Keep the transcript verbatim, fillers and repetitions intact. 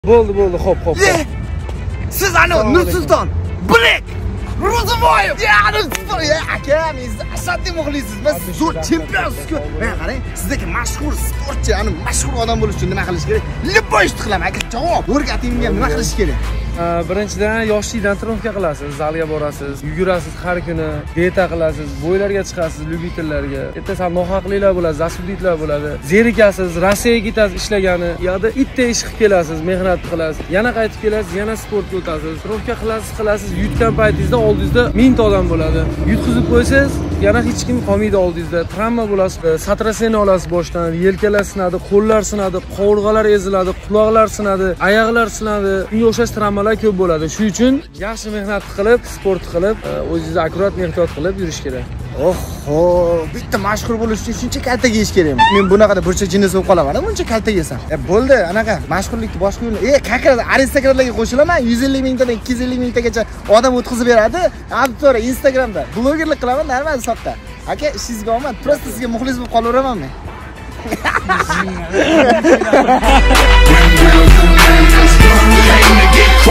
Bo'ldi, bo'ldi, xo'p, xo'p. Siz ana Nursulton, Black, Ro'ziboyev, yarim sport, aka, siz ashaddiy muxlisiz. Biz zo'r chempionsiz-ku. Men qarang, sizdagi mashhur sportchi, ana mashhur odam bo'lish uchun nima qilish kerak? Любой ishni qilaman, aka. Javob, o'rgating menga nima qilish kerak? Birinchidan yoshlikdan trenirovka qilasiz, zalga borasiz, yugurasiz har kuni, dieta qilasiz, bo'ylarga chiqasiz, lyubitellarga. Erta sal nohaqliklar bo'ladi, zasudliklar bo'ladi. Zerikasiz, Rossiyaga ketasiz ishlagani, yoqda itday ish qilib kelasiz, mehnat qilasiz. Yana qaytib kelasiz, yana sportga o'tasiz. Trenirovka qilasiz, qilasiz, yutgan paytingizda oldingizda mingta odam bo'ladi. Yutqizib qo'ysangiz, yana hech kim qolmaydi oldingizda. Travma bo'lasiz, satraseni olasiz boshdan, yelkalar sinadi, qo'llar sinadi, qovurg'alar eziladi, quloqlar sinadi, oyoqlar sinadi. Bunga o'xshash travmalar ko'p bo'ladi. Shuning uchun yaxshi mehnat qilib, sport qilib, o'zingizni akkurat mehnat qilib yurish kerak. Oho, bitta mashhur bo'lish uchun shuncha kalta yeyish kerakmi? Men bunaqada burcha jinnis bo'lib qolaman, buncha kalta yesam. E bo'ldi, anaqa mashhurlikni boshqa yo'l. E, kakar aristokratlarga qo'shilaman, yuz ellik mingtadan ikki yuz ellik mingtagacha odam o'tkazib beradi. Abdura Instagramda blogerlik qilaman, normal hisobda. Aka, ishingizga omad. Prosta sizga muxlis bo'lib qolaveraman men. When will the rain is gonna get